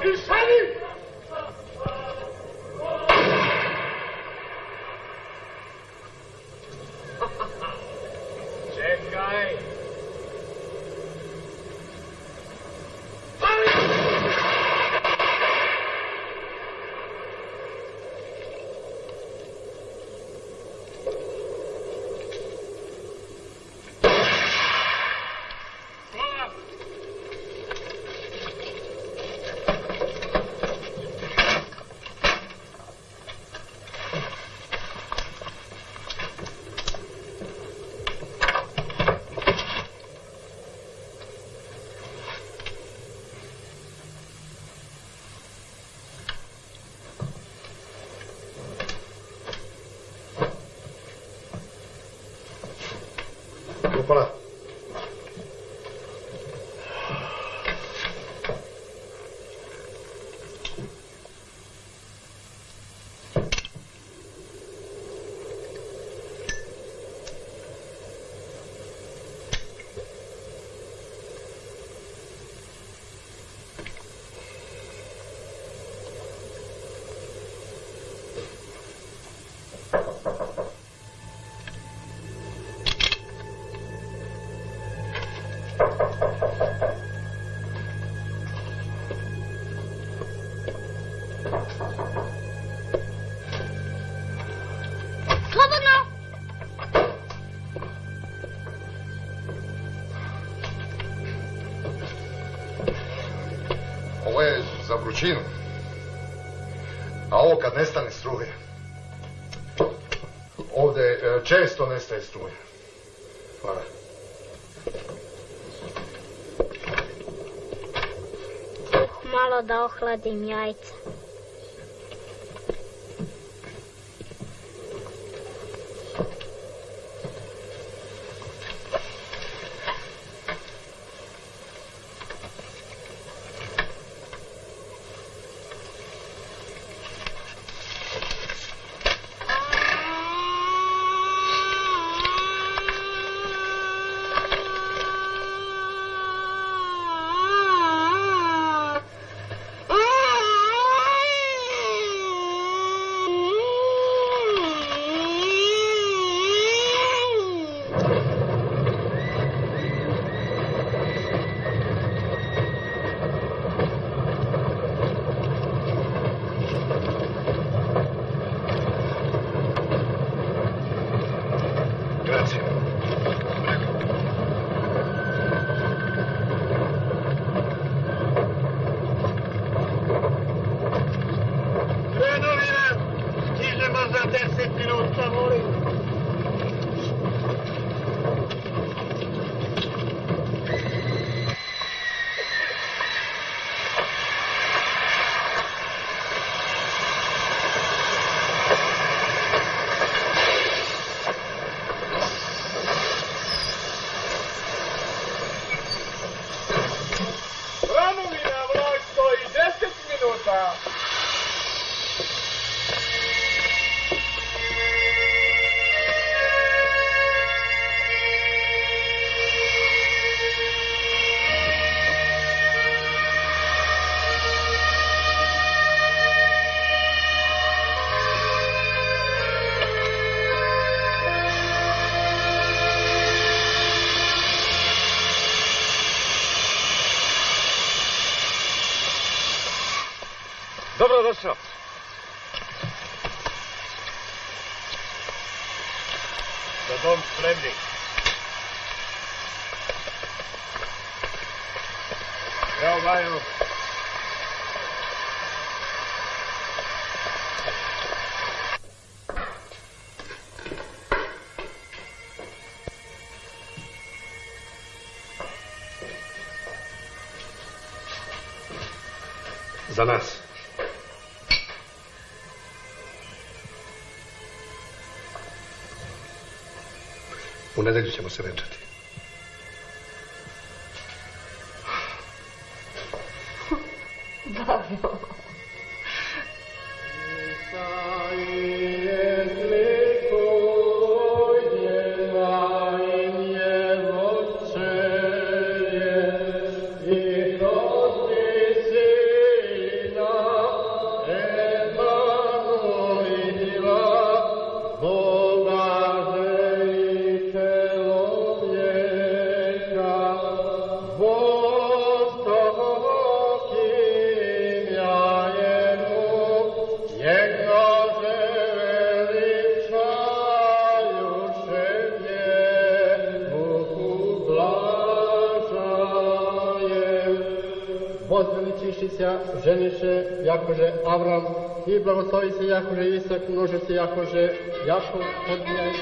I sedi! Čekaj! Hvala. Ovo je za vrućinu. A ovo kad nestane struje. Ovde često nestaje struje. Hvala. Malo da ohladim jajca. Dobrodošao. Za dom spremni. Evo, Majo. Za nas. U nedelju ćemo se venčati. Dobro. se ženiše Jakože Avram i blagoslovi se Jakože Isak, množe se Jakože Jakov, odbijaj.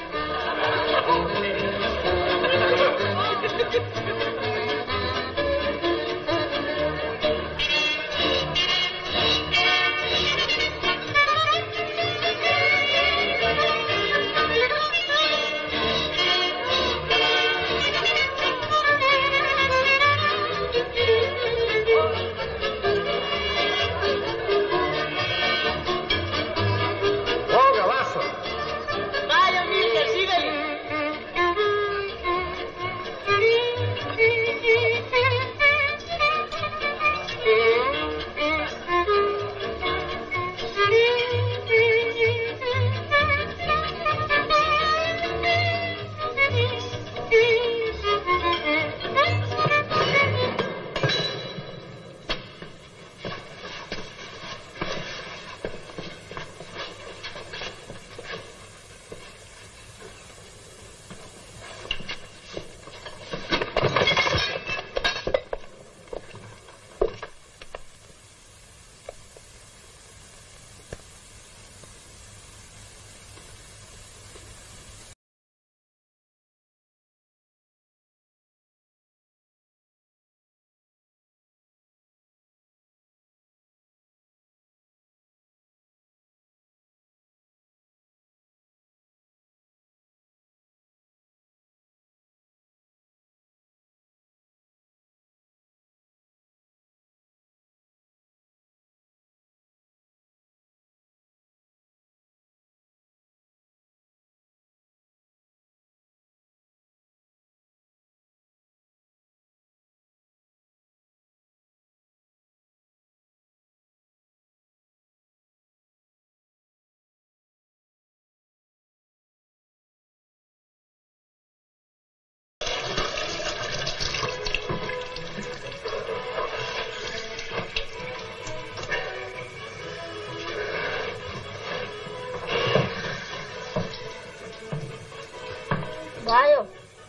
Bajo,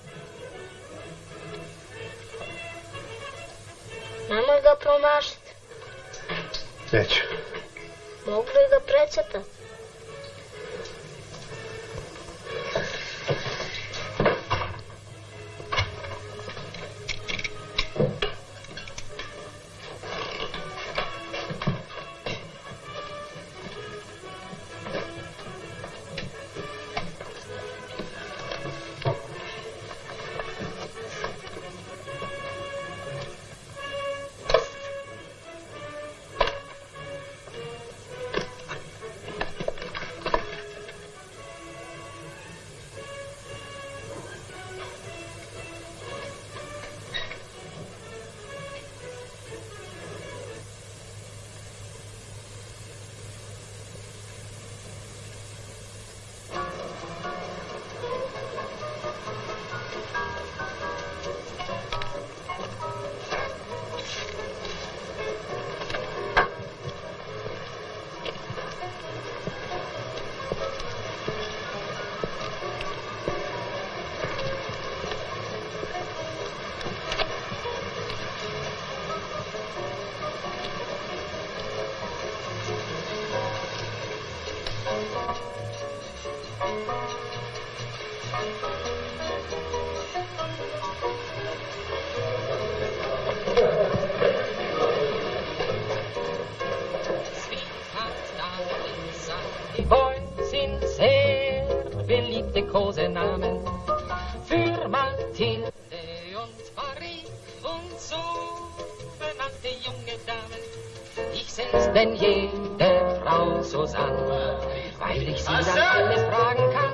nemoj ga promašiti. Neću. Mogu li ga precetati? Kosenamen für Mathilde und Marie und so benannte junge Damen. Ich sind's denn jede Frau Susanne, weil ich sie dann alles fragen kann.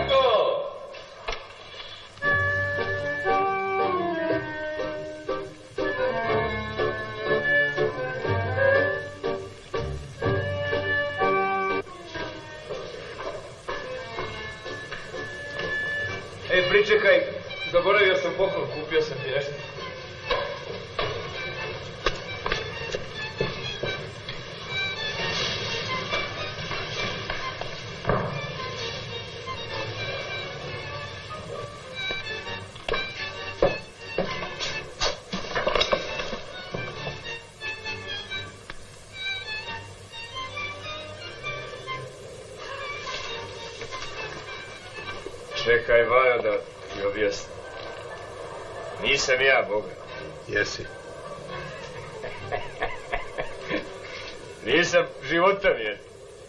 Pričekaj, zaboravio sam poklon, kupio sam ti nešto. Čekaj, Vajo, da ti objasnim. Nisam ja Boga. Jesi. Nisam života mi je.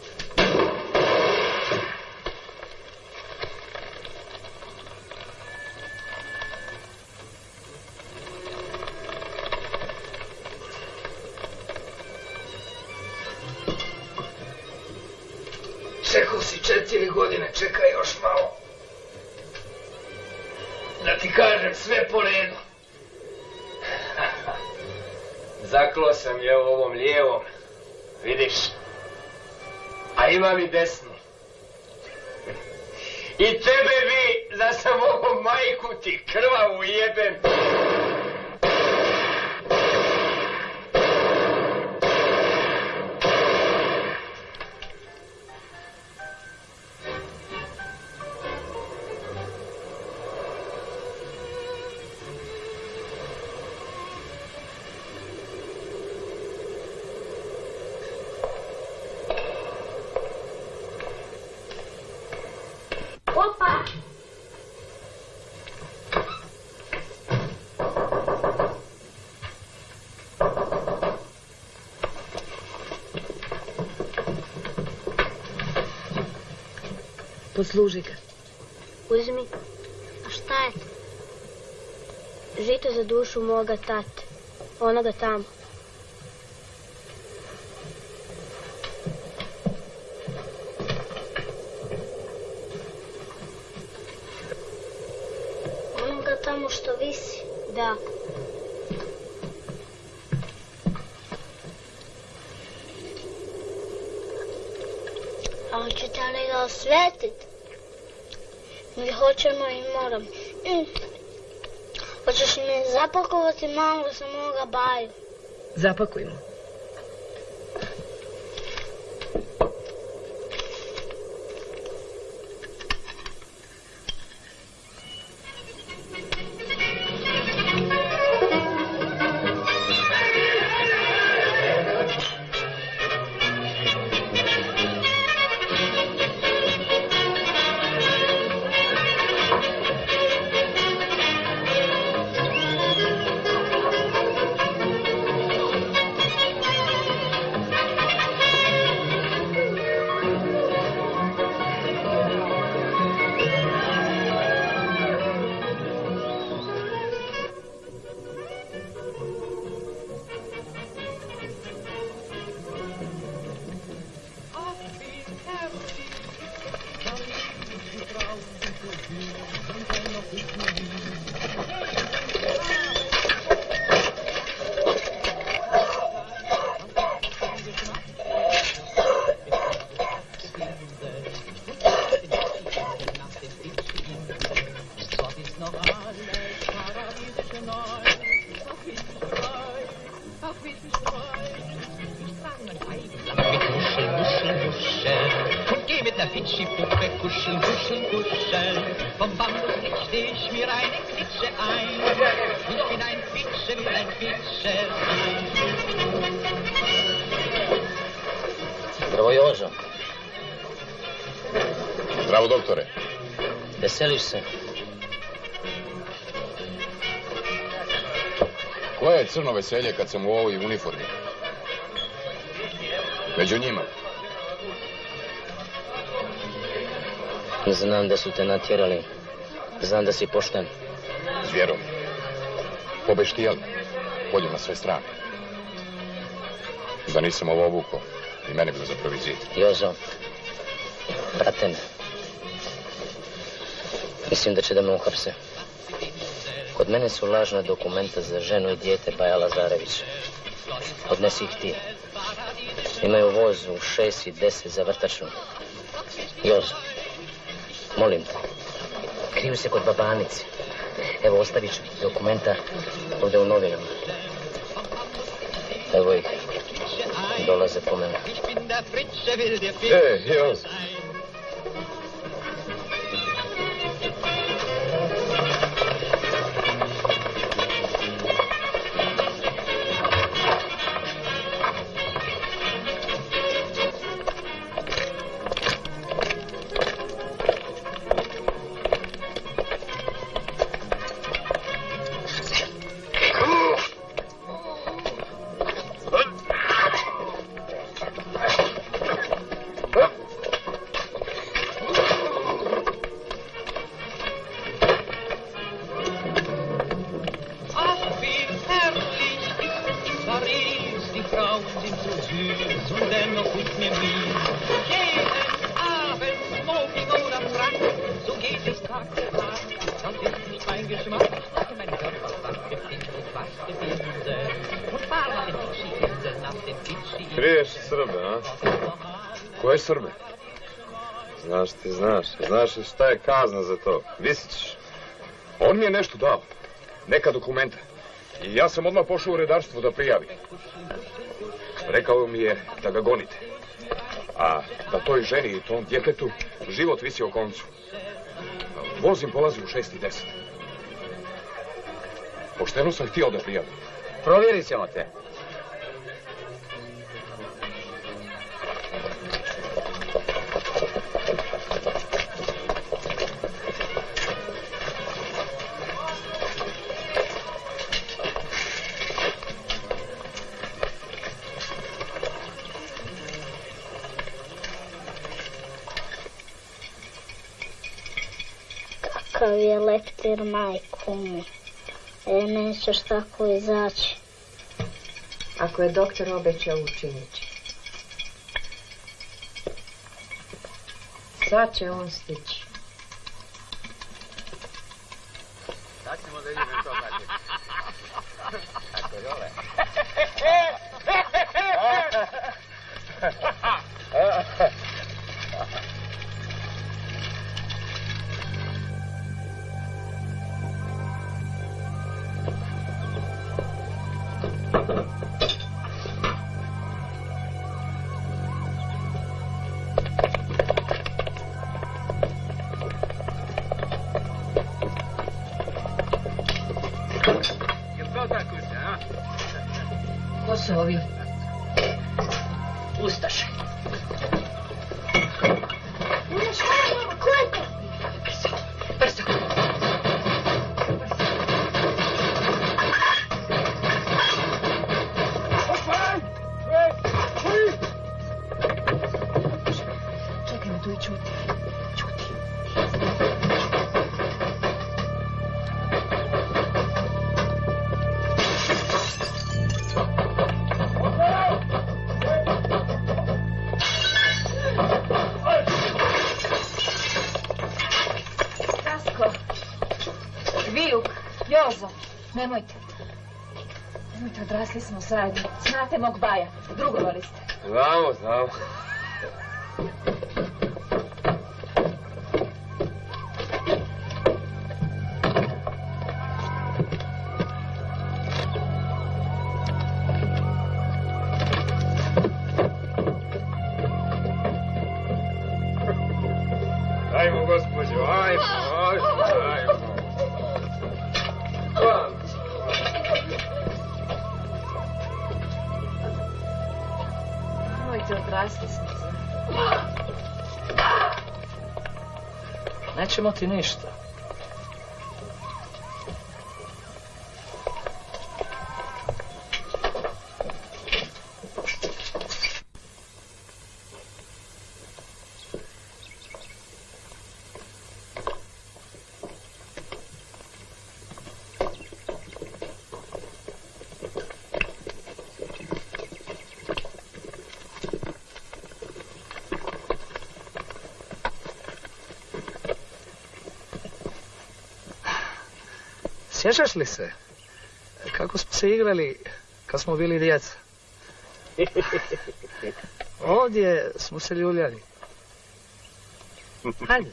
Čekao si 4 godine, čekaj još malo. Da ti kažem sve po redu. Zaklo sam je ovom lijevom, vidiš. A imam i desnu. I tebe bi, da sam ovom majku ti krvavu jebem. Opa! Posluži ga. Uzmi. A šta je to? Žito za dušu moga tate. Onoga tamo. Onoga tamo što visi? Da. A hoćete li ga osvetiti? Mi hoćemo i moram. Hoćeš mi zapakovati malo za moga baju? Zapakujmo. Zdravo, Jozo. Zdravo, doktore. Veseliš se? Koje je crno veselje kad sam u ovoj uniformi? Među njima. Znam da su te natjerali. Znam da si pošten. Zvjerom. Pobeštijali. Polju na sve strane. Da nisam ovo obuko, i mene bi za prvi zid. Jozo, prate me. Mislim da će da me uhapse. Kod mene su lažna dokumenta za ženu i dijete Baja Lazarevića. Odnesi ih ti. Imaju voz u 6 i 10 za vrtačnu. Jozo, molim te. Kriju se kod babanice. Evo, ostavit ću dokumenta ovdje u novinama. Evo ih. Dolaze po mene. Jozo. süß und dennoch gut mir nie. Jeden Abend Smoking oder Frack, so geht es Tag für Tag. Das ist nicht mein Geschmack. Mein Körper wacht gepinkt und wacht gebinde. Und fahren in die Insel nach dem Fidschi. Kriješ Srbe, a? Koje Srbe? Znaš ti, znaš. Znaš li šta je kazna za to? Visit ćeš. On mi je nešto dao. Neka dokumenta. I ja sam odmah pošao u redarstvo da prijavim. Rekao mi je da ga gonite. A da toj ženi i tom djetetu život visi o koncu. Voz im polazi u 6:10. Pošteno sam htio da prijavim. Provjerit ćemo te. Kakav je leptir, majko mi. Nećeš tako izaći. Ako je doktor obećao, učinit će. Sad će on stići. Sad ćemo da vidimo to, Mati. Kako je ove? Ko su ovi? Ustaše. Ko je to? Brzo. Čekaj me tu i čuti. Čuti. Vijuk, Jozo, nemojte. Nemojte, odrasli smo zajedno. Znate mog baja, drugovali ste. Znamo. Ajmo, gospođo, ajmo. Nemojte, odrasli smo zajedno. Nećemo ti ništa. Sjećaš li se kako smo se igrali kad smo bili djeca? Ovdje smo se ljuljali. Hajde.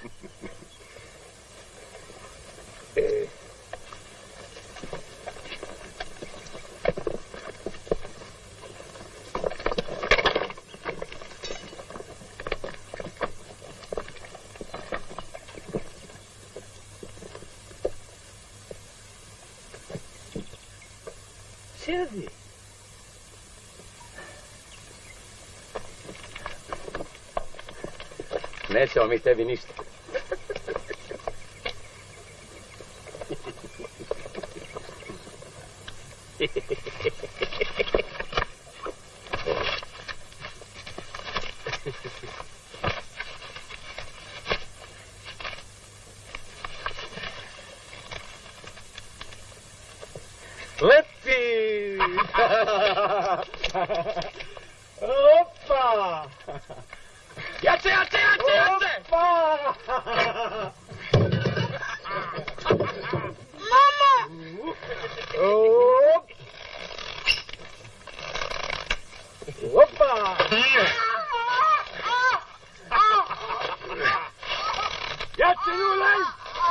Sjedi. Nećemo mi tebi ništa. Leti! Opa! Jace, jace, jace, jace! Opa! Mama! Opa! Jace, Julej!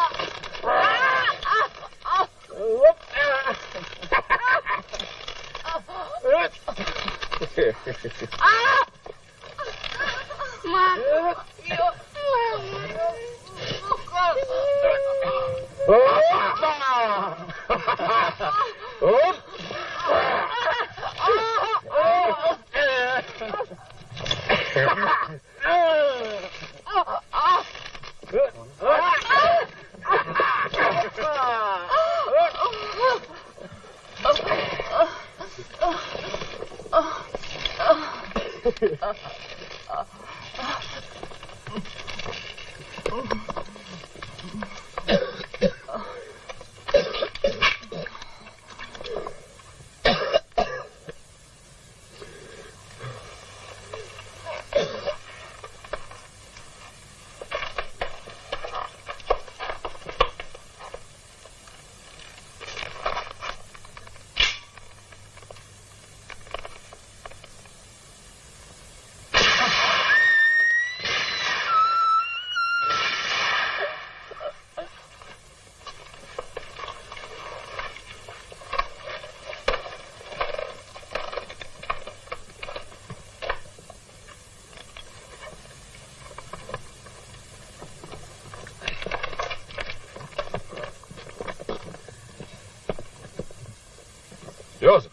Jozef!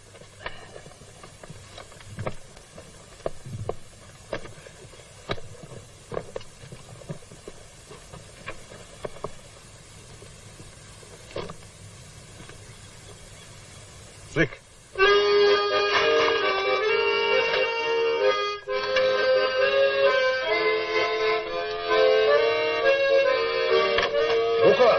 Slik. Luka!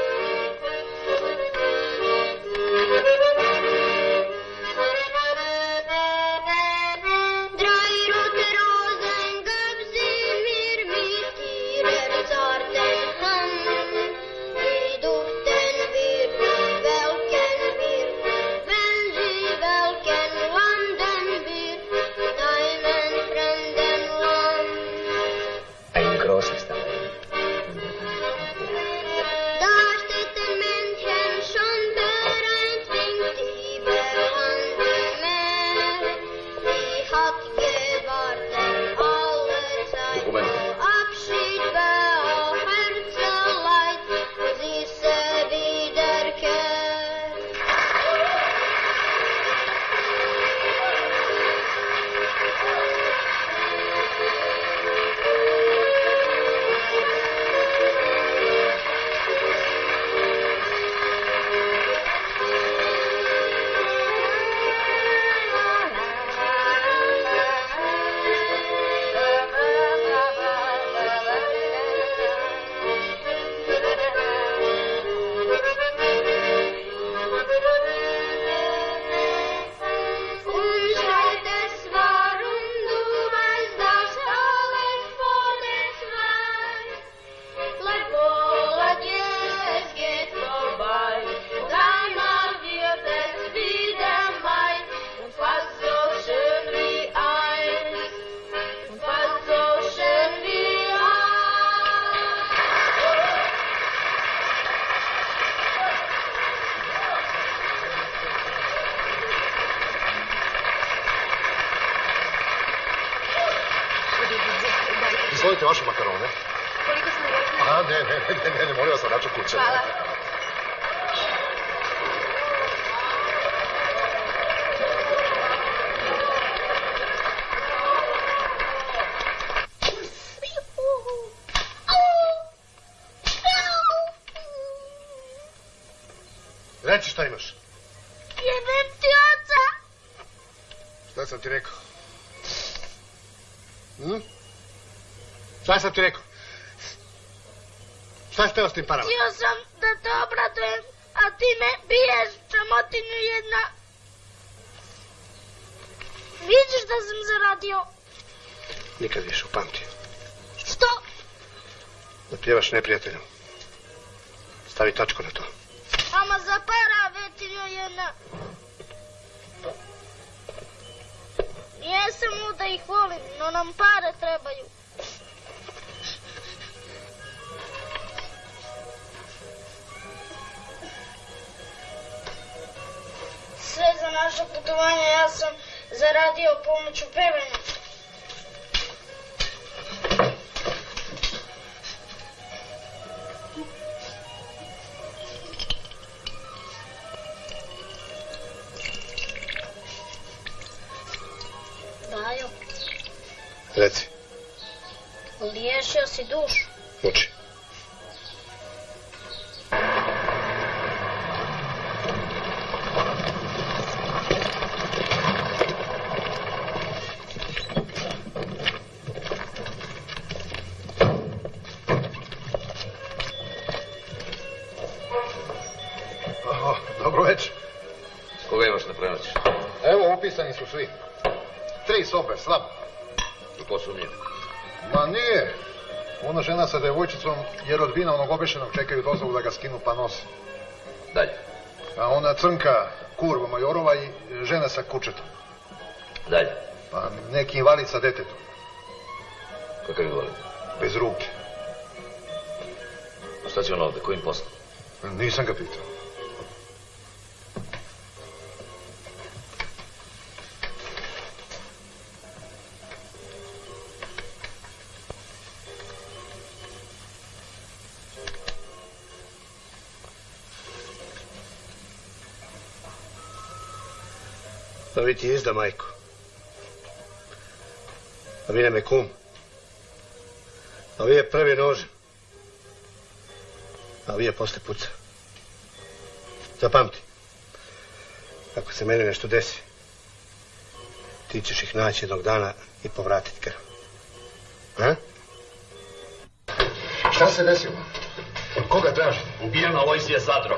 Izvolite vaše makarone. Koliko smo rekli? Ne, molim vas na račun kuće. Hvala. Reći šta imaš. Jebem ti oca. Šta sam ti rekao? Šta sam ti rekao? Šta si teo s tim parama? Htio sam da te obradujem, a ti me biješ, čamotinu jedna. Vidiš da sam zaradio. Nikad više, upamti. Što? Da pjevaš neprijatelju. Stavi tačku na to. Ama za para, vetiljo jedna. Jesam da ih volim, no nam pare trebaju. Sve za naše putovanje ja sam zaradio pomoću pevanja. Bajo. Reci. Liješio si dušu. Uči. Dobro večer. Koga imaš na prenoći? Evo, upisani su svi. 3 sobe, slabo. I posumnje? Ma nije. Ona žena sa devojčicom jer od vina onog obešenog čekaju dozvolu da ga skinu pa nose. Dalje. A ona crnka, kurva Majorova i žena sa kučetom. Dalje. Pa neki invalid sa detetom. Kakav invalid? Bez ruke. Šta će on ovde? Kojim poslom? Nisam ga pitao. Pa vi ti izda, majko. A vi nam je kum. A vi je prvi nožem. A vi je posle puca. Zapamti. Ako se meni nešto desi, ti ćeš ih naći jednog dana i povratiti krv. A? Šta se desilo? Koga traži? Ubijena Lojzije Zadro.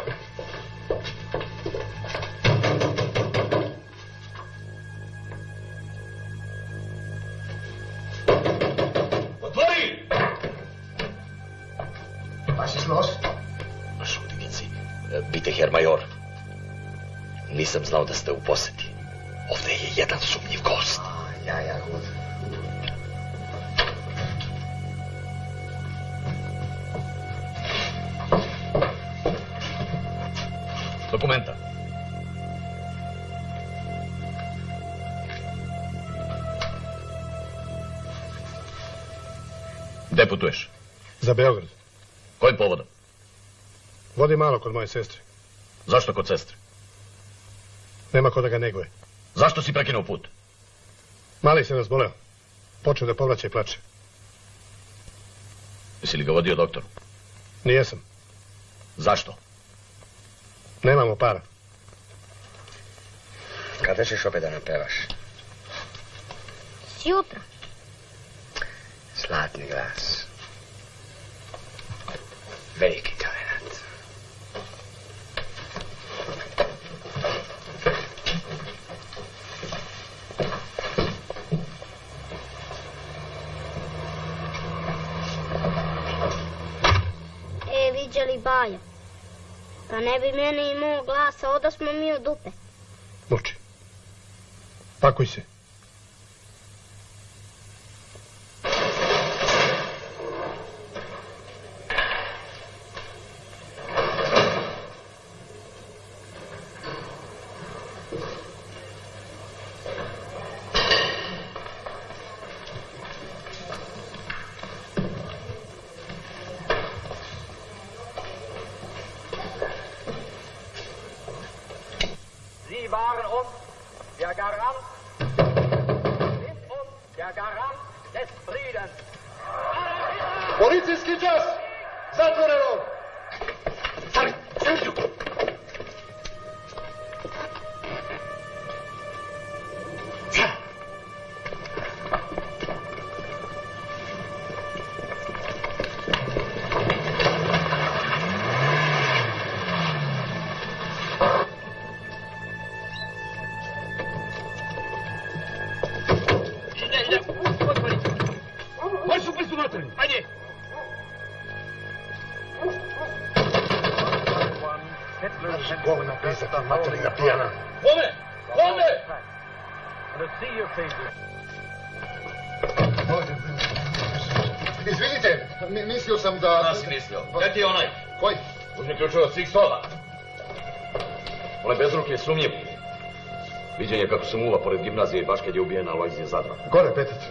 Otvori! Vaši nos? Šudigici, bite Herr Major. Nisam znao da ste u poseti. Ovde je jedan sumnjiv gost. Ja, god. Dokumenta. Gde putuješ? Za Beograd. Kojim povodom? Vodi malo kod moje sestre. Zašto kod sestre? Nema ko da ga neguje. Zašto si prekinuo put? Mali se razboleo. Počeo da povraća i plače. Jesi li ga vodio doktoru? Nijesam. Zašto? Nemamo para. Kada ćeš opet da nam pevaš? Sjutra. Zlatni glas. Veliki talent. Viđali Baja. Pa ne bi meni imao glasa, oda smo mi u dupe. Muči. Pakuj se. Sie waren uns der Garant, sind uns der Garant des Friedens. Policijski čas! Zatvoreno! Stari, zemlju! materinu. Ajde! Naš govna pisata materina pijana. Kome? Kome? Izvinite, mislio sam da... Šta si mislio? Gdje ti je onaj? Koji? Uzmi ključeve od svih stola. Onaj bezruki je sumnjiv. Viđen je kako se muva pored gimnazije i baš kad je ubijena Alojzije Zadra. Gore, petice.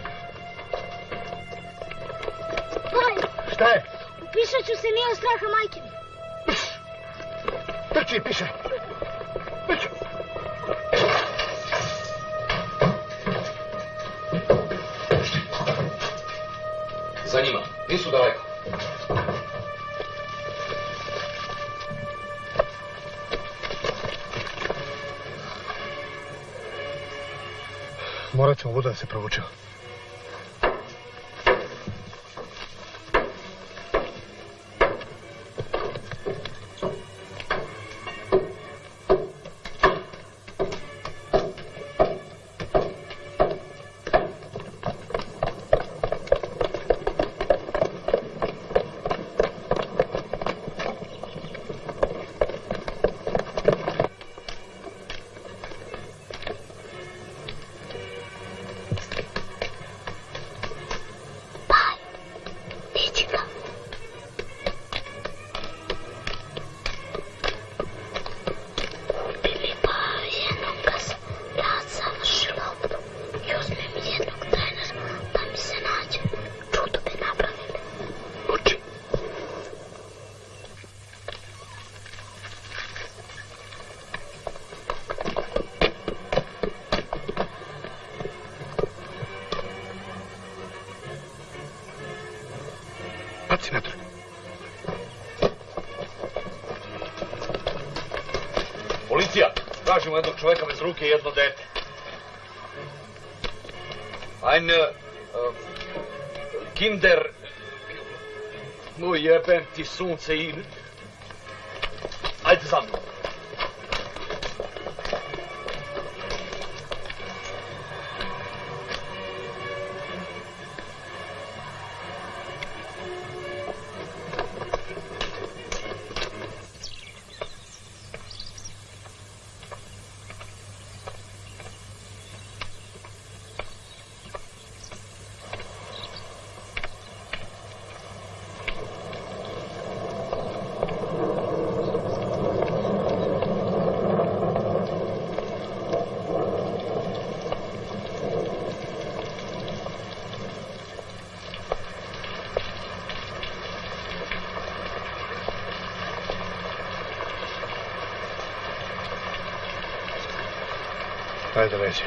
Baj! Šta je? Upisat ću se nije od straha majke mi. Trči, piše. Trči. Za njima, nisu daleko. Morat ćemo voda da se provučeo. Baci natrag. Policija! Tražimo jednog čoveka bez ruke i jedno dete. Ein Kinder... Nu jebem ti sunce i... Ajde za mnom. Ajde leđe.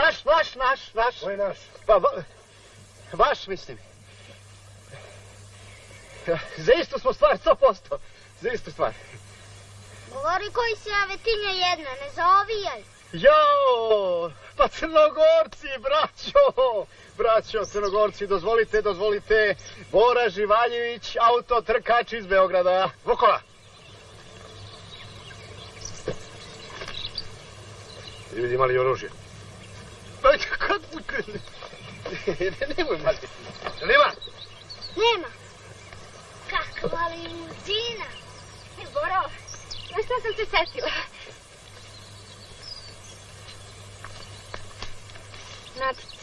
Naš. Koji naš? Pa, vaš, mislim. Za istu smo stvar, 100%. Za istu stvar. Govori koji si avetinja jedna, ne zaovijaj. Jo, pa Crnogorci, braćo, Crnogorci, dozvolite, Bora Živaljević, autotrkač iz Beograda. Vukola! Ljudi imali oružje. Pa kad... Nemoj maliti. Nema? Nema. Kakva limuzina. Boro, na šta sam se setila? Natica.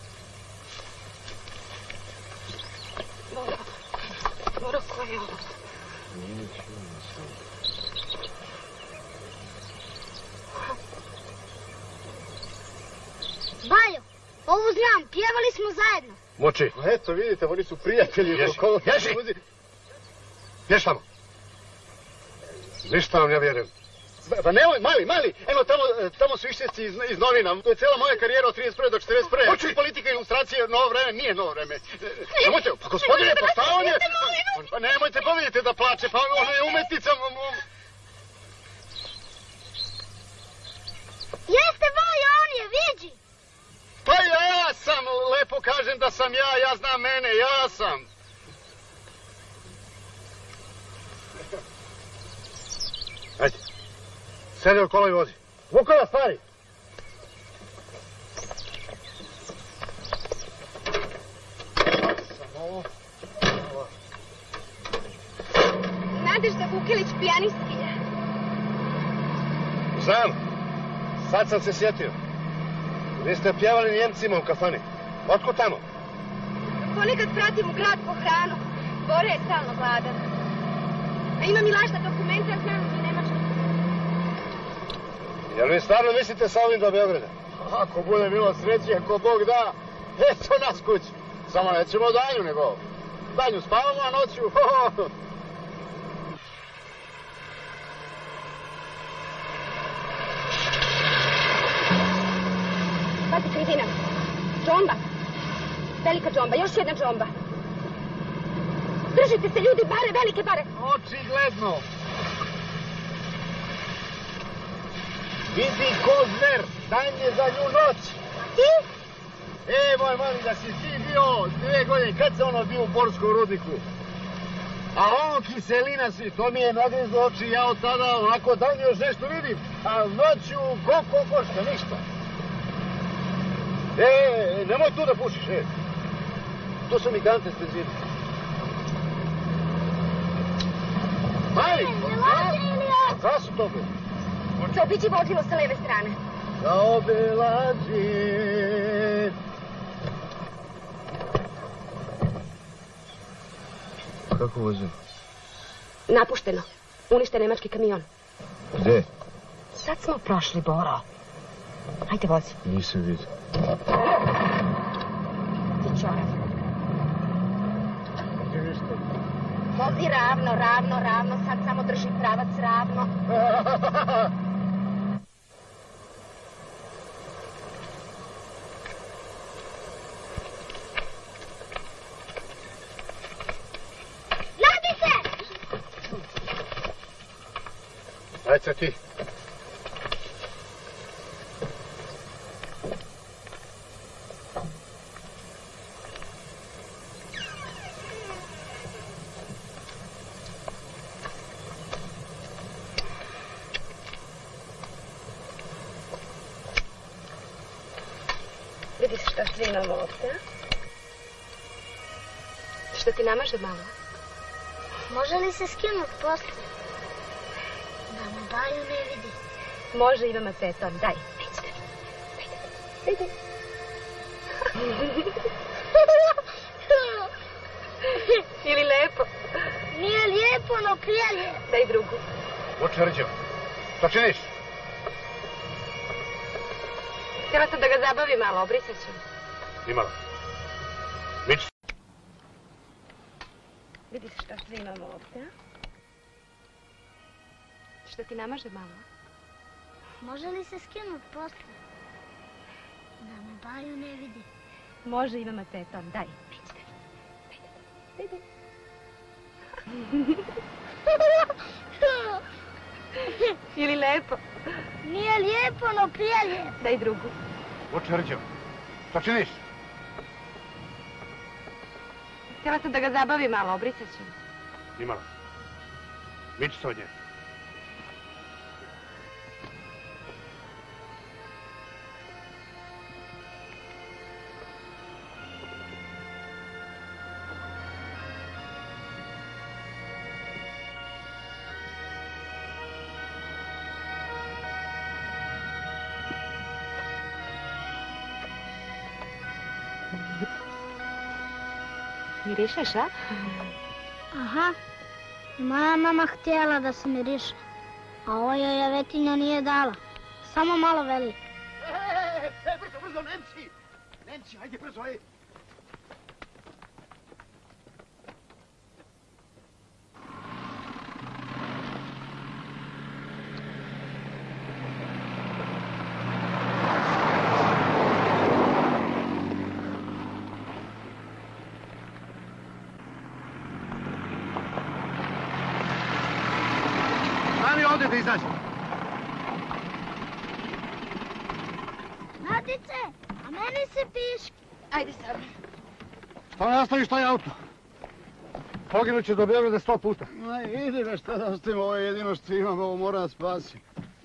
Boro, ko je ovo? Bajo, ovu znam, pjevali smo zajedno. Moči. Eto, vidite, oni su prijatelji. Ježi! Ješ tamo. Ništa vam ne vjerujem. Pa nemoj, mali, evo tamo su išćesci iz novina. To je cijela moja karijera od 31. do 41. Moči! Politika i ilustracije, novo vreme, nije novo vreme. Nemojte, pa gospodine, pa on je... Pa nemojte, pa vidite da plače, pa ona je umetnica. Jeste Bajo, on je, vidi. Pa ja sam, lepo kažem da sam ja znam mene, ja sam. Ajde. Sede u kolo i vozi. Vukola, stvari. Nadežda Vukilić, pijanistkinja. Znam. Sad sam se sjetio. Vi ste pjevali Njemcima u kafani. Otko tamo? Ponekad pratim u grad po hranu. Bore je stalno gladan. A imam i lažna dokumenta, znam i nemački. Jel vi stvarno mislite sa ovim do Beograda? Ako bude bilo sreće, ako Bog da, eto nas kući. Samo nećemo danju, nego danju spavamo, a noću... Pazi, kritina. Džomba. Velika džomba, još jedna džomba. Držite se, ljudi, bare, velike bare. Očigledno. Vidi Kozmer, danje za nju noć. A ti? Moj mali, da si ti bio 2 godine, kad se ono bio u Borskom rudniku? A on kiselina si, to mi je nagrizlo oči, ja od tada onako danje još nešto vidim. A noću koliko košta, ništa. Nemoj tu da pušiš, Tu su mi kante s benzinom. Mali! Ne laže ili ja? Kada su to bili? Zaobiđi vozilo sa leve strane. Zaobilazi. Kako vozimo? Napušteno. Uništen nemački kamion. Gde? Sad smo prošli, Boro. Hajde, vozi. Nisam vidio. Ti čorav. Vozi ravno, sad samo drži pravac ravno. Nadi se! Ajde se ti. Vidiš šta svi imamo ovdje? Što ti namaže malo? Može li se skinuti posle? Da me Baju ne vidi. Može, imam aceton, daj. Daj. Ili lepo? Nije lijepo, no prijelje. Daj drugu. Uče, Rđo. Što činiš? Htjela sam da ga zabavi malo, obrisat ću. Nimalo. Mić. Vidiš šta svi imamo ovdje? Što ti namaže malo? Može li se skinuti posle? Da me Baju ne vidi. Može, imamo tetom, daj. Daj. Ili lepo? Nije lijepo, no prije lijepo. Daj drugu. Očvrđo, što činiš? Htjela sam da ga zabavi malo, obrisat ću. Nimalo. Miči se od nje. Mirišeš, a? Aha. I moja mama htjela da se miriše. A ovo joj je vetinja nije dala. Samo malo veli. Brzo, Nemci! Nemci, ajde brzo, ajde! Ovdje da izađe. Matice, a meni se piški. Ajde sad. Šta ne ostaviš taj auto? Poginut će do Beograda 100 puta. Idi me, šta da ostavim, ovo je jedino što imam, ovo moram da spasim.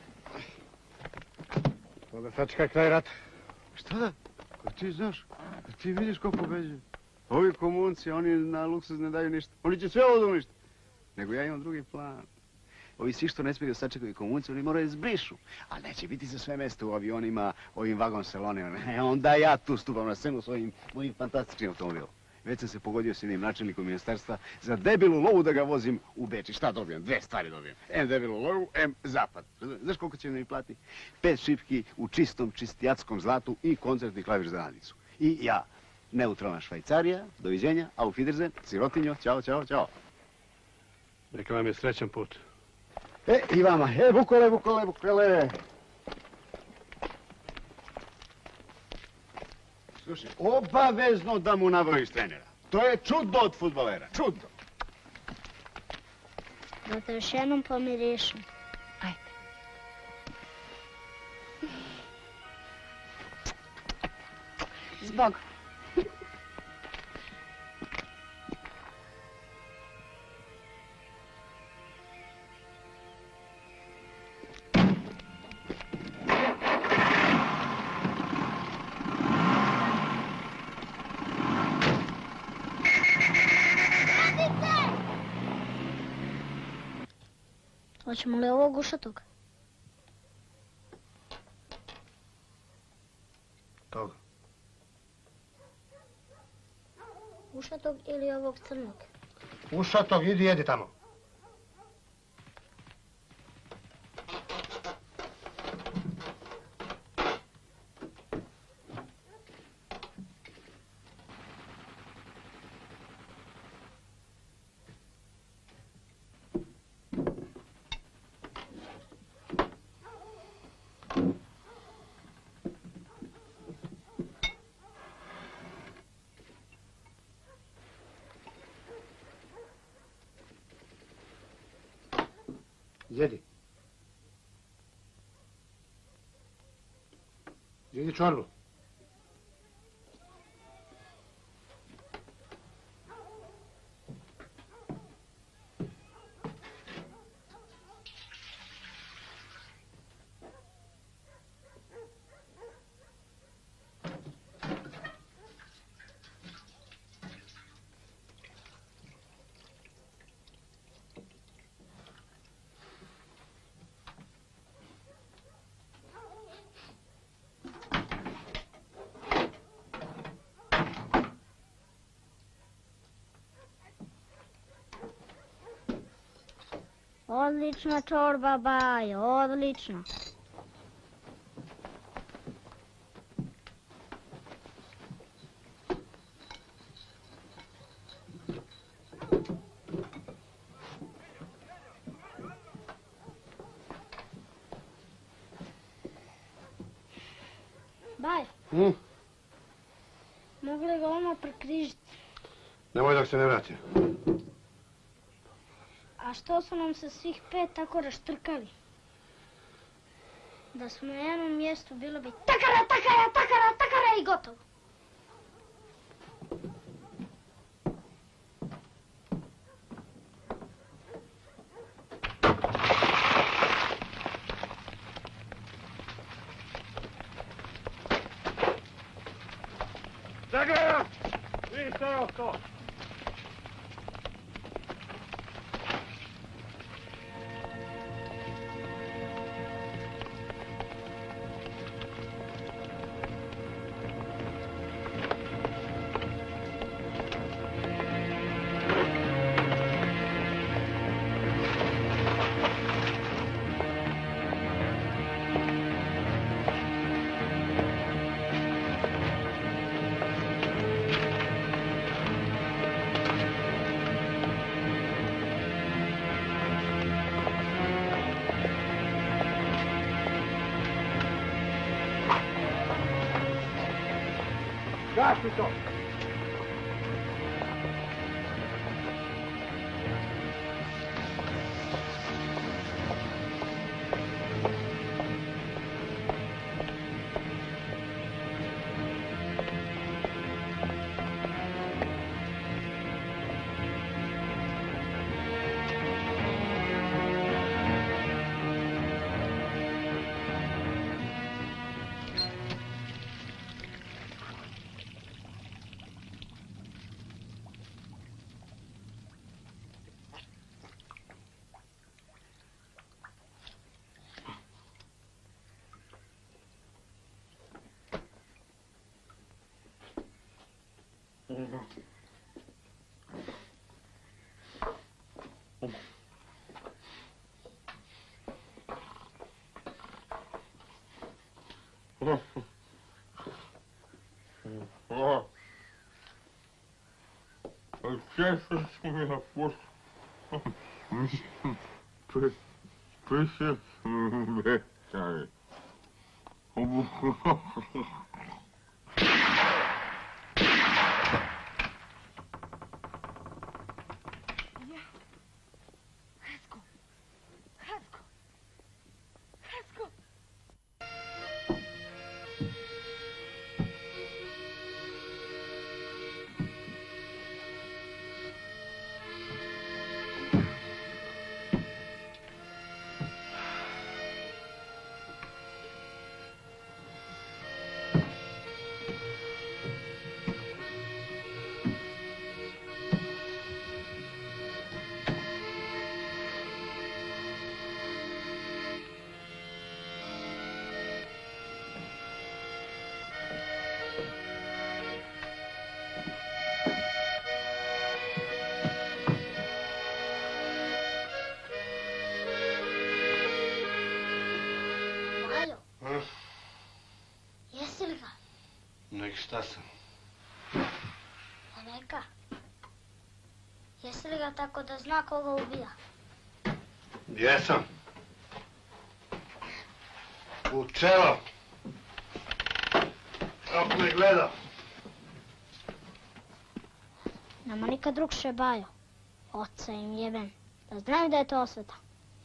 To da sačekaj kraj rata. Šta da? Ko ti znaš? Ti vidiš ko pobeđuje. Ovi komunci, oni na luksuz ne daju ništa. Oni će sve ovo da unište. Nego ja imam drugi plan. Ovi svi što ne smiju da sačekaju komunci, oni moraju zbrišu. Ali neće biti za sve mjesta u avionima, ovim vagon salonima. Onda ja tu stupam na scenu s ovim mojim fantastičnim automobilom. Već sam se pogodio s jednim načelnikom ministarstva za debilu lovu da ga vozim u Beč. I šta dobijem? Dve stvari dobijem. M debilu lovu, M zapad. Znaš koliko će mi plati? 5 šipki u čistom, čistijatskom zlatu i koncertni klavir za Nadicu. I ja, neutralna Švajcarija, doviđenja, auf Wiedersehen, sirotinjo, ćao, ćao, ćao. Neka vam je srećan put. I vama, Vukole. Slušaj, obavezno da mu nabrojiš trenera. To je čudo od fudbalera, čudo. Da te još jednom pomirišem. Ajde. Zbog. Hoćemo li ovog ušatog? Toga. Ušatog ili ovog crnog? Ušatog, idi jedi tamo. Jedi. Jedi čorbu. Odlična čorba, Bajo, odlično. Baj, Mogli ga ono prekrižiti. Nemoj dok se ne vrati. A što su nam se svih 5 tako raštrkali? Da smo na jednom mjestu bilo bi takara, takara, takara, takara i gotovo. Zagledam! Vi ste to! Gasi to! Честно меня просто... Присед... Šta sam? Neka. Jesi li ga tako da zna koga ubija? Jesam. U čelo. Kako me gleda. Nama nikad drugše Bajo. Oca im jeben. Da znaju da je to osveta.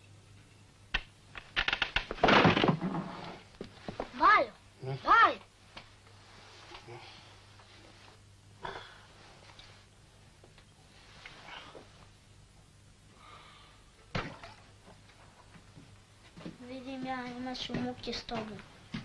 Bajo! Bajo! Vidim ja, imaš u muki s tobom.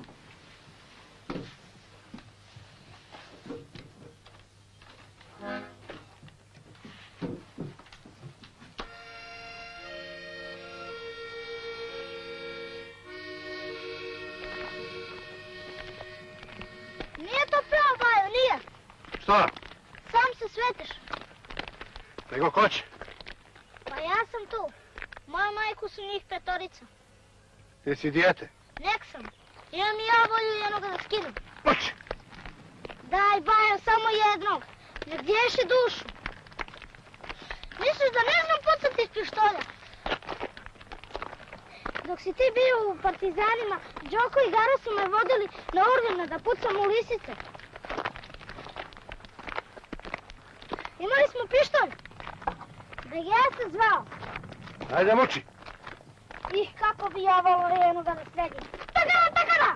Nije to pravo, Bajo, nije. Šta? Sam se svetiš. Nego ko će? Pa ja sam tu. Moja majku su njih 5. Ti si dijete. Nek sam. Imam i ja volju jednoga da skinem. Hoće. Daj, Bajo, samo jednog. Ne gdješi dušu. Misliš da ne znam pucati iz pištolja? Dok si ti bio u partizanima, Đoko i Garo su me vodili na Urvina da pucam u lisice. Imali smo pištolj. DGA se zvao. Ajde, muči. Ih, kako bi ja volio jednoga da sredim. Takara, takara!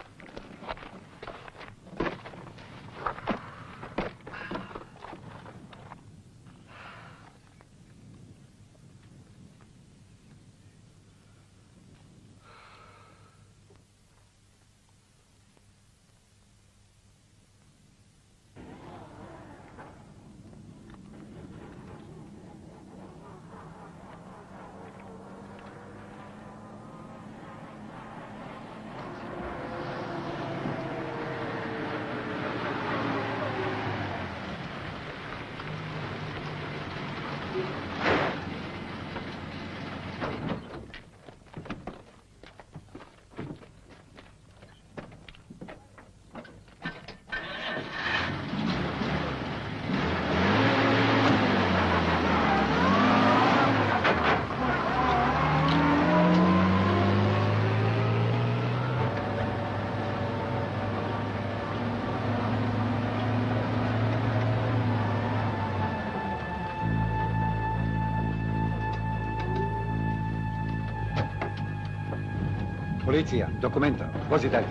Policija, dokumenta, vozi dalje.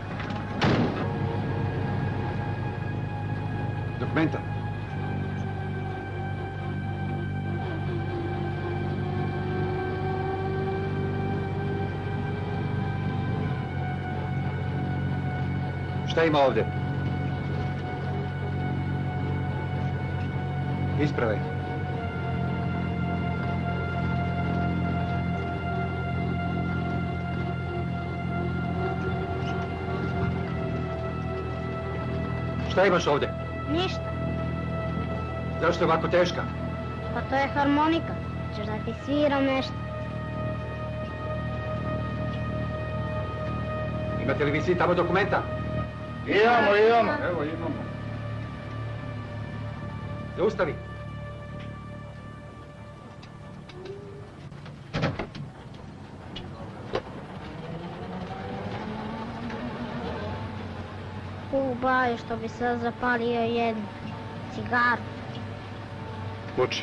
Dokumenta. Šta ima ovdje? Ispravaj. Šta imaš ovdje? Ništa. Zašto je ovako teška? Pa to je harmonika. Češ da ti sviram nešto. Imate li vi svi tamo dokumenta? Imamo. Evo, imamo. Zaustavi. Baju, što bi sad zapalio jednu cigaru. Muči.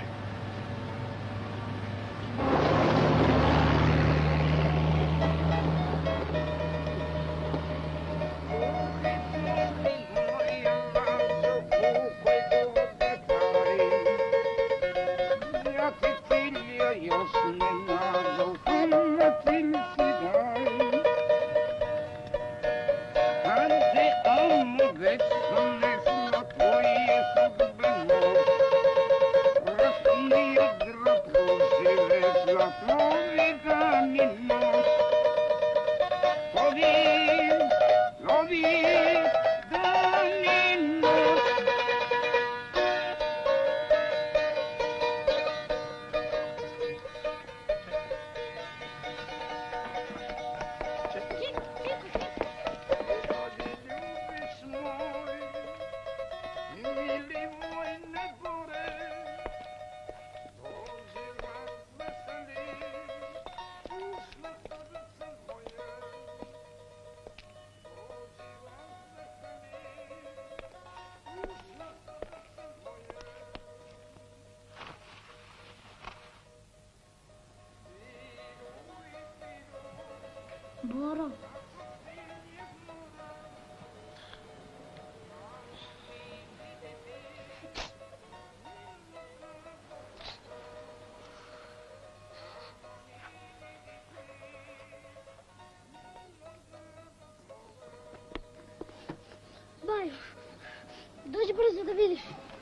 Boro. Baju, dođi brzo da vidiš.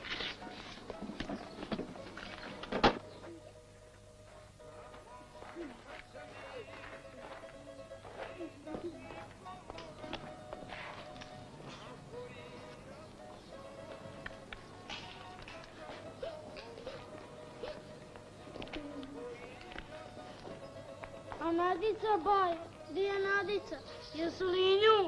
A Nadica, Baj, gdje je Nadica? Jesu li i nju?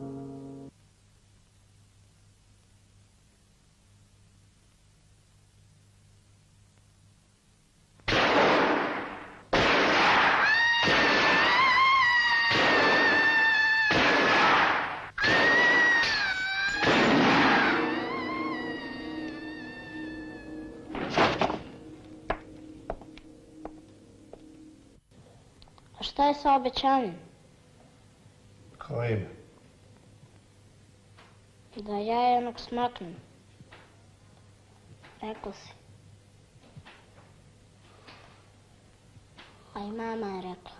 Šta je sa obećanjem? Kojim? Da ja jednog smaknem. Rekao si. A i mama je rekla.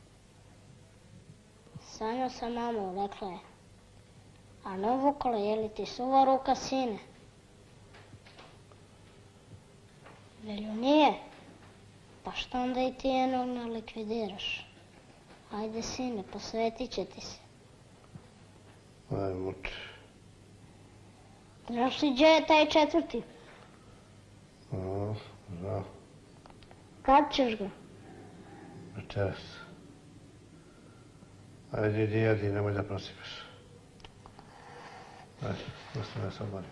Sanjao sam mamu, rekla je. A ne Vukole, je li ti suva ruka, sine? Velju nije. Pa što onda i ti jednog ne likvidiraš? Ajde, sine, posvetit će ti se. Aj, muče. Znaš li gdje je taj četvrti? Da. Kad ćeš ga? Večeras. Ajde, idi jedi, nemoj da prosipaš. Ajde, ostane ja se omorim.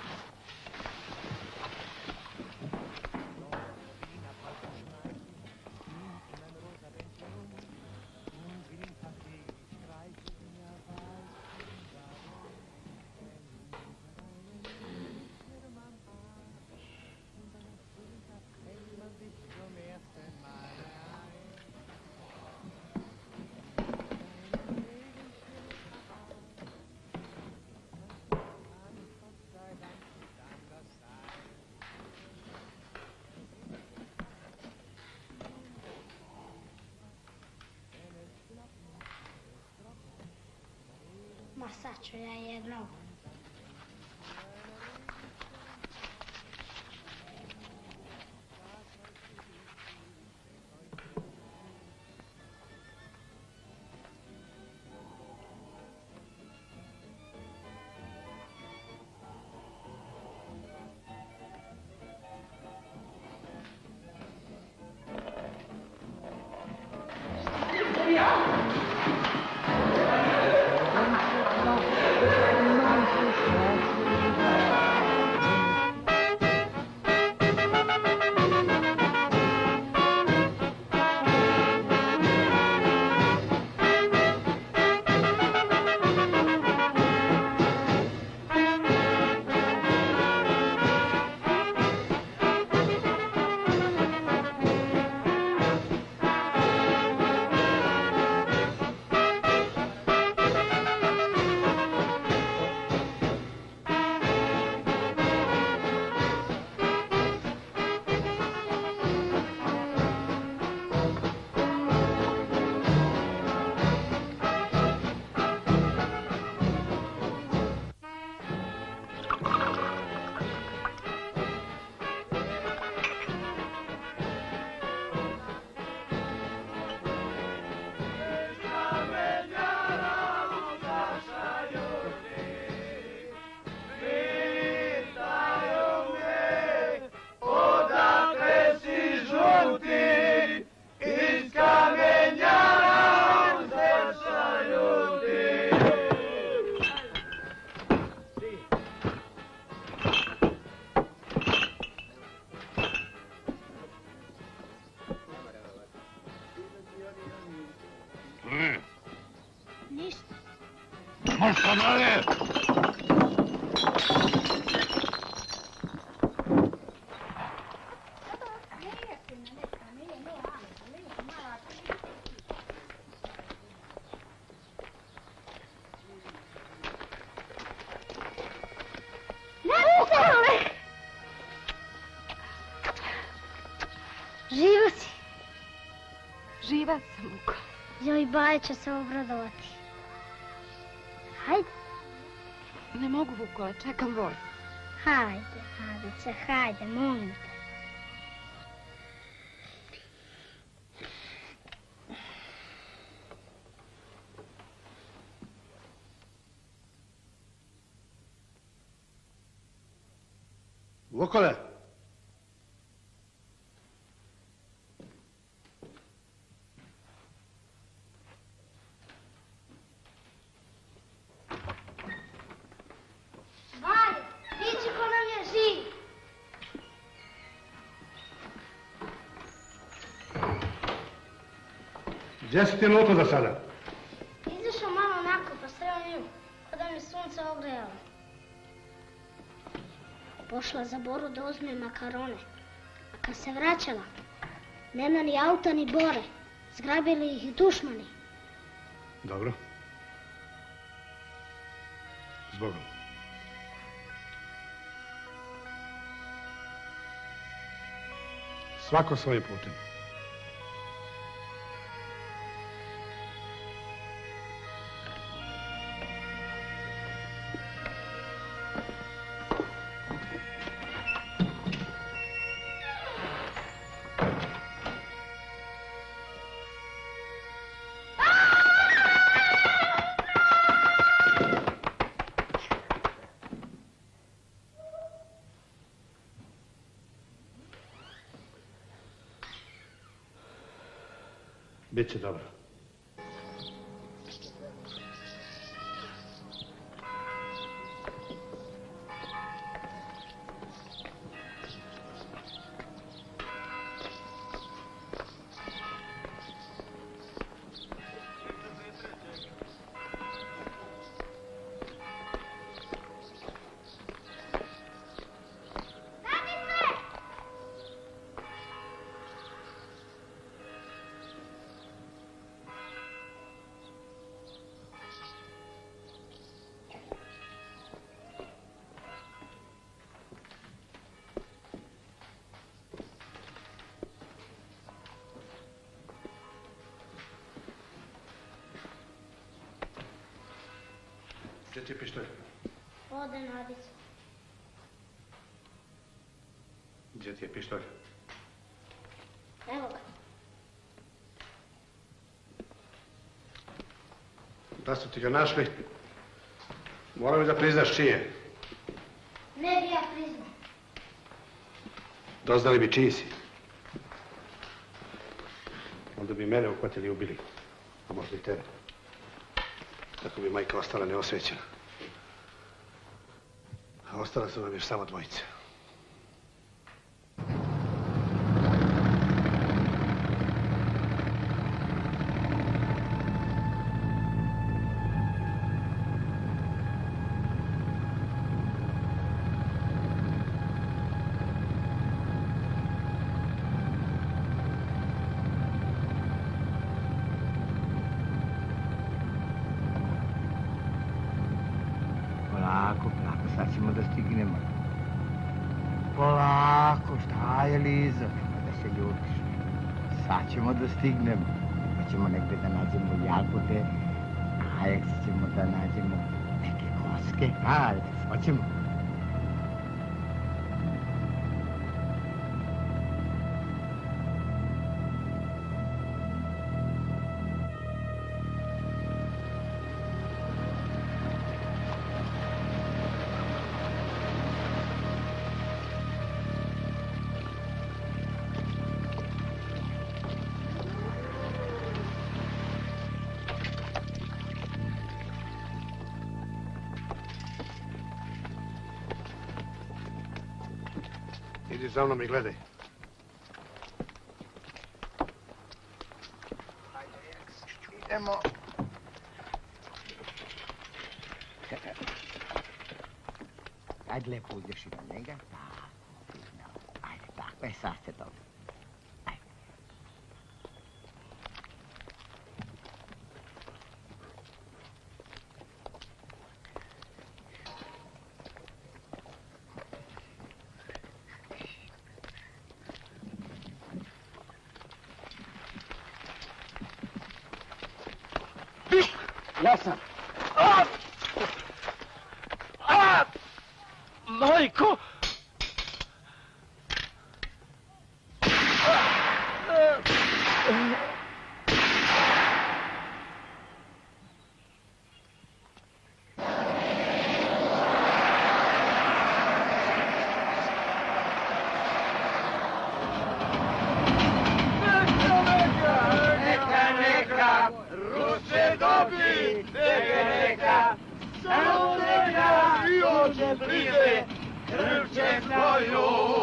Ma sad ću ja jednog. Ništa. Možda dalje! Živa si. Živa sam, Vuko. Joj, Baja će se obradovati. Hajde. Ne mogu, Vukole, čekam voz. Hajde, Adice, hajde, molim te. Vukole! Gdje si ti luto za sada? Izašao malo onako, pa sreo nju, kada mi sunce ogrejalo. Pošla za Boru da uzme makarone, a kad se vraćala, nema ni auta ni Bore, zgrabili ih dušmani. Dobro. Zbogom. Svako svojim putem. Biće dobro. Gdje ti je pištolj? Ode Nadica. Gdje ti je pištolj? Evo ga. Da su ti ga našli, morao bi da priznaš čije. Ne bi ja priznao. Doznali bi čiji si. Onda bi mene uhvatili i ubili. A možda i tebe. Tako bi majka ostala neosvećena. A ostala su nam još samo dvojice. Polako, sad ćemo da stignemo. Polako, šta je Liza? Da se ljutiš. Sad ćemo da stignemo. Hoćemo negde da nađemo jagode, a ćemo da nađemo neke koske. Ajde, hoćemo. Idi za mnom i gledaj. Idemo. Ajde lepo uđeš i do njega. Ajde, tako je, sad ste dobro. Ja sam. Majko!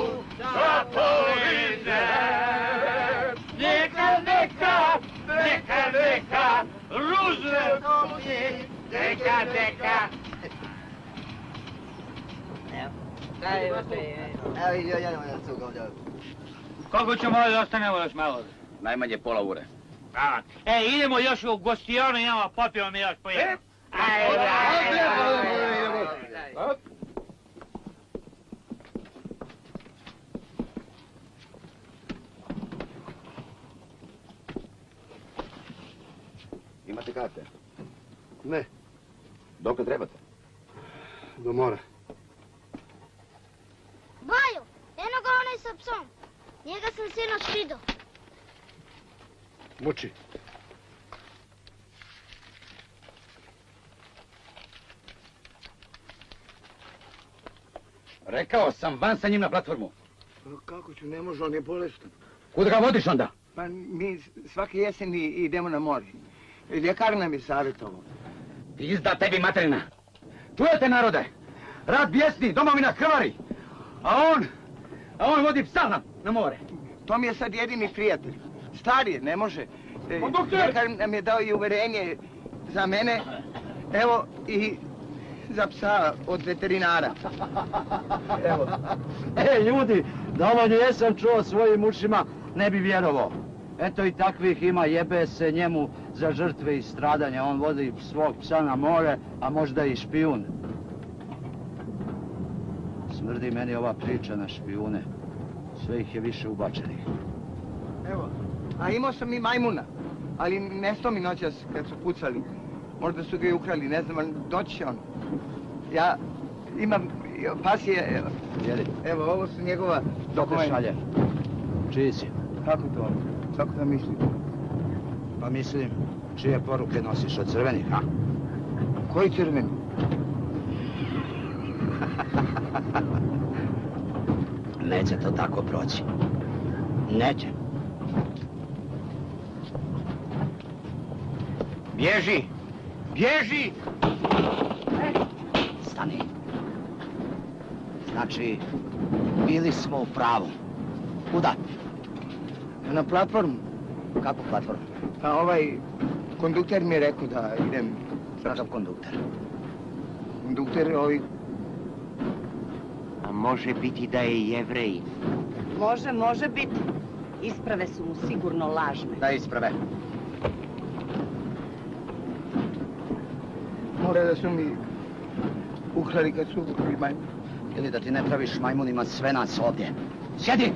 Neka Neka, Roosevelt ovdje, neka. Koliko ćemo da ostanemo još malo? Najmanje pola ure. Idemo još u gostionu, idemo, popijemo mi još po jednom. Imate karte? Ne, Dokle trebate? do mora. Bajo, eno ga onaj sa psom. Njega sam sinoć vidio. Muči. Rekao sam, van sa njim na platformu. Kako ću, ne može, on je bolestan. Kuda ga vodiš onda? Pa mi svake jeseni idemo na more. Ljekar nam je savjetovao. Pizda tebi materina. Čujete, narode? Rat bijesni, domovina krvari. A on vodi psa na more. To mi je sad jedini prijatelj. Star je, ne može. Ljekar nam je dao i uverenje za mene. Evo i za psa od veterinara. Evo. Ljudi, da ovo nijesam čuo svojim ušima, ne bi vjerovao. Eto i takvih ima, jebe se njemu za žrtve i stradanja. On vodi svog psa na more, a možda i špijun. Smrdi meni ova priča na špijune. Sve ih je više ubačenih. Evo, a imao sam i majmuna, ali nestao mi noćas kad su pucali. Možda su ga i ukrali, ne znam, ali doći će on. Ja imam, pas je, evo, ovo su njegova dokumenta. Ko te šalje? Čiji si? Kako to? Kako da mislim? Pa mislim, čije poruke nosiš od crvenih, a? Koji crveni? Neće to tako proći. Neće. Bježi! Bježi! Stani. Znači, bili smo u pravu. Kuda? Na platformu. Kakvu platformu? Pa ovaj kondukter mi je rekao da idem... Kakav kondukter? Kondukter A može biti da je Jevrej. Može biti. Isprave su mu sigurno lažne. Da isprave. Mora da su mi ukrali kad su ukrali majmun. Ili da ti ne praviš majmunima sve nas ovdje. Sjedi!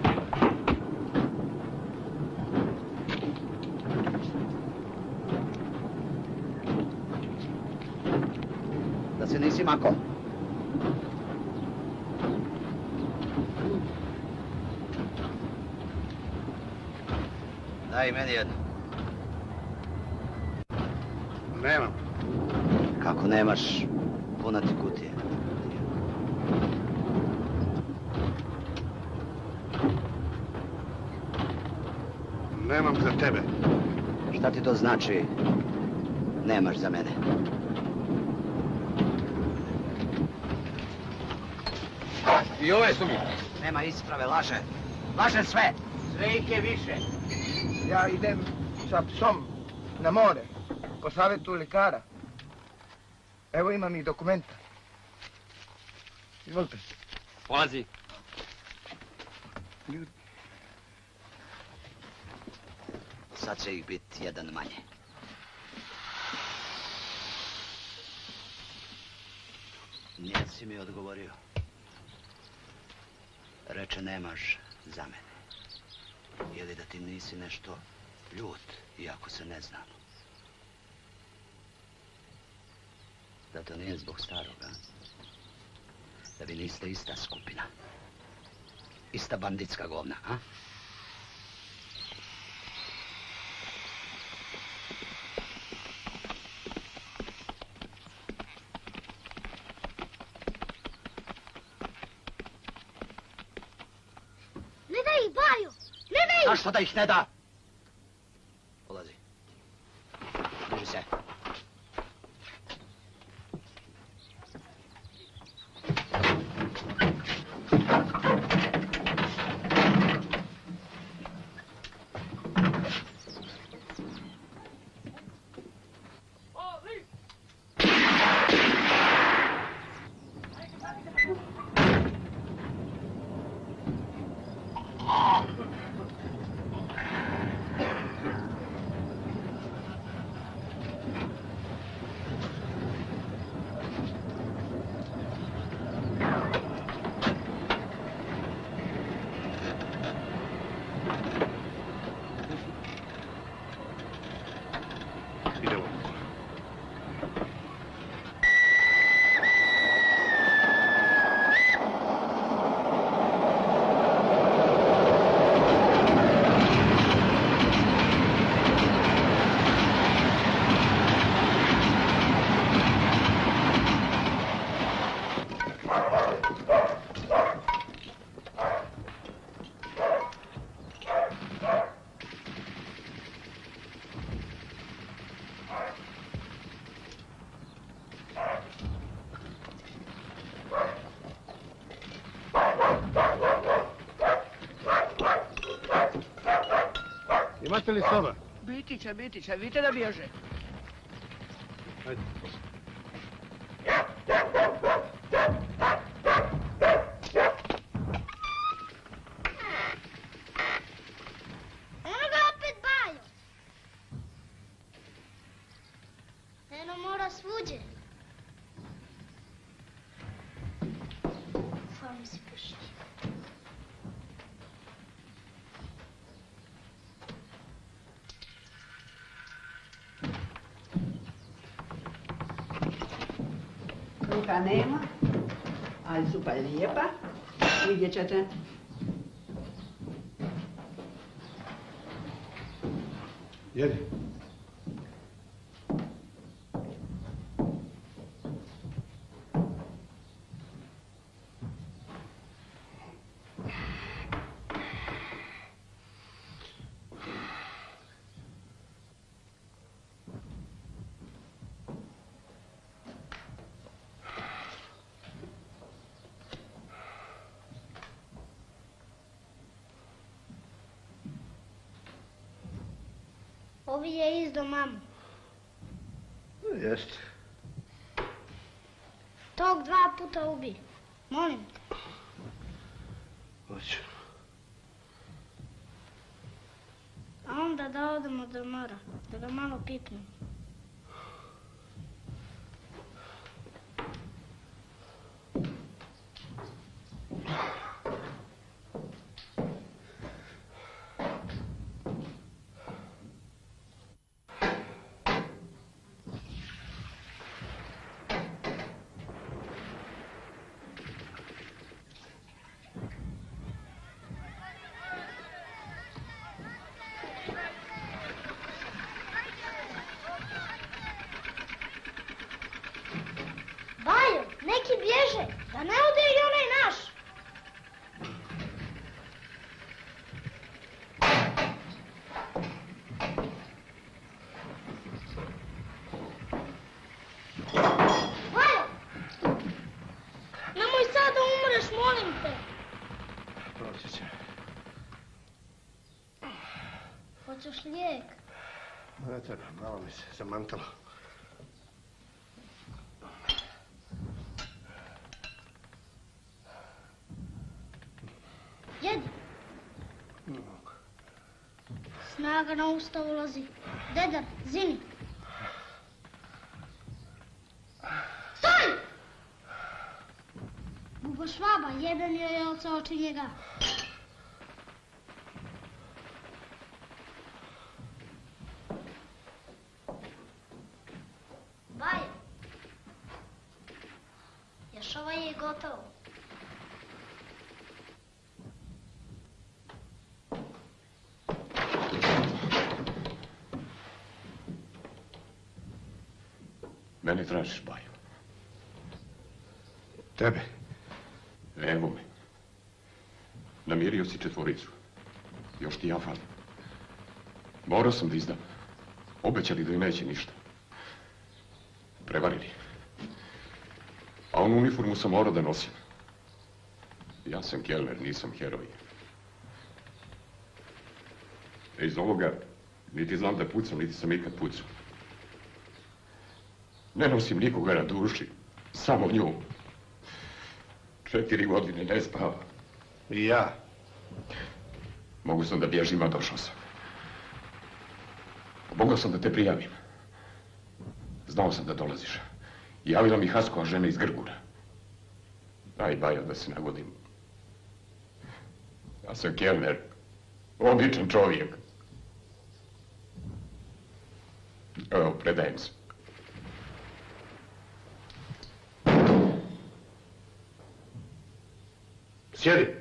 Da se nisi mako. Daj meni jedno. Nemam. Kako nemaš, puna ti kutije. Nemam za tebe. Šta ti to znači, nemaš za mene? I ove su mi. Nema isprave, laže. Laže sve. Sve ih je više. Ja idem sa psom na more, po savjetu ljekara. Evo imam i dokumenta. Izvolite. Polazi. Sad će ih biti jedan manje. Nijesi mi odgovorio. Reče nemaš za mene. Ili da ti nisi nešto ljut, iako se ne znamo. Da to nije zbog staroga. Da vi niste ista skupina. Ista banditska govna, a? Ne daj ih, Bajo! Ne daj ih! Zašto da ih ne da? Polazi. Drži se. Imate li soba? Biti će, vidite da bježe. Ajde. Eno ga opet Bajo. Eno mora svuđe. Sami si puši. Kruha nema, ali zupa je lijepa. Vidjet ćete. Jedi. Ovi je izdo mamu. Jeste. Tog 2 puta ubi. Molim te. Hoću. A onda da odemo do mora, da ga malo pipnemo. Bajo, neki bježe, da ne ode i onaj naš. Bajo, nemoj sad da umreš, molim te. Proći će. Hoćeš lijek? Ne treba, malo mi se zamantalo. Jedi. Snaga na usta ulazi. Dedar, zini. Stoj! Buba švaba, jedan je oca oči njega. Bajo. Još ovaj je gotovo. Mene tražiš, Bajo. Tebe? Evo me. Namirio si 4. Još ti ja falim. Morao sam da izdam. Obećali da joj neće ništa. Prevarili. A onu uniformu sam morao da nosim. Ja sam kelner, nisam heroj. Iz ovoga niti znam da pucam, niti sam ikad pucao. Ne nosim nikoga na duši, samo nju. 4 godine ne spava. I ja. Mogu sam da bježim, a došao sam. Mogao sam da te prijavim. Znao sam da dolaziš. Javila mi Haskova žena iz Grgura. Aj, Bajo, da se nagodim. Ja sam kelner, običan čovjek. Evo, predajem se. Sjedi.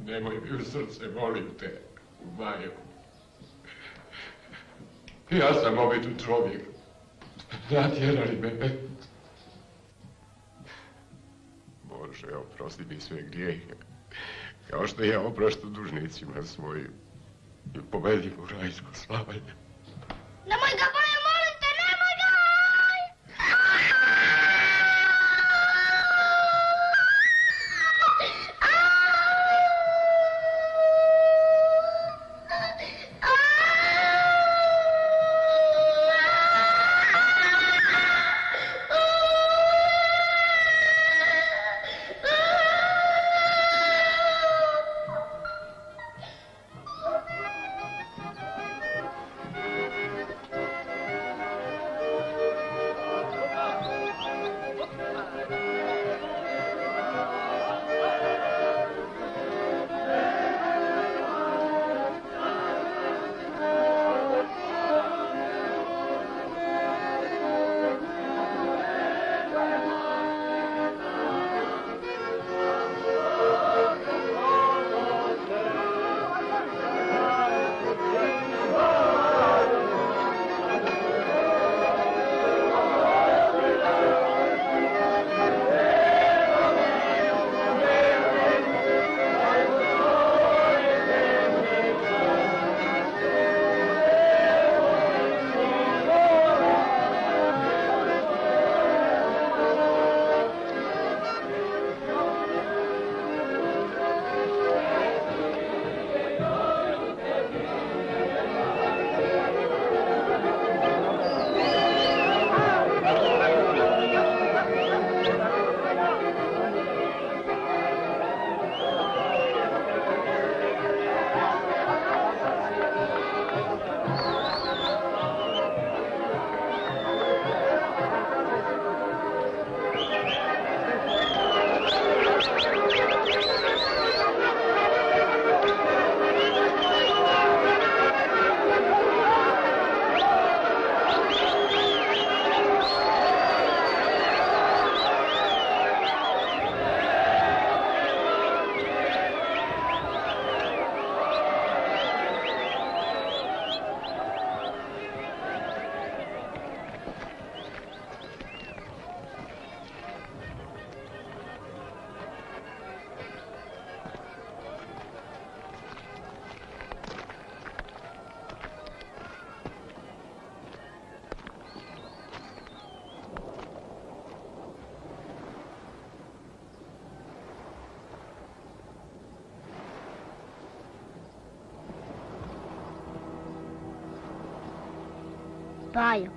Nemoj mi u srce, molim te, Bajo. Ja sam običan čovjek. Natjerali me. Bože, oprosti mi sve grijehe. Kao što ja opraštam dužnicima svojim. I povedim u rajsko slavanje. Nemoj ga, Bajo, molim te, nemoj ga! Bajo,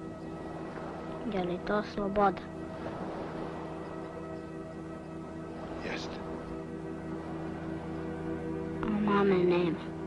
je li to sloboda? Jeste. A mame nema.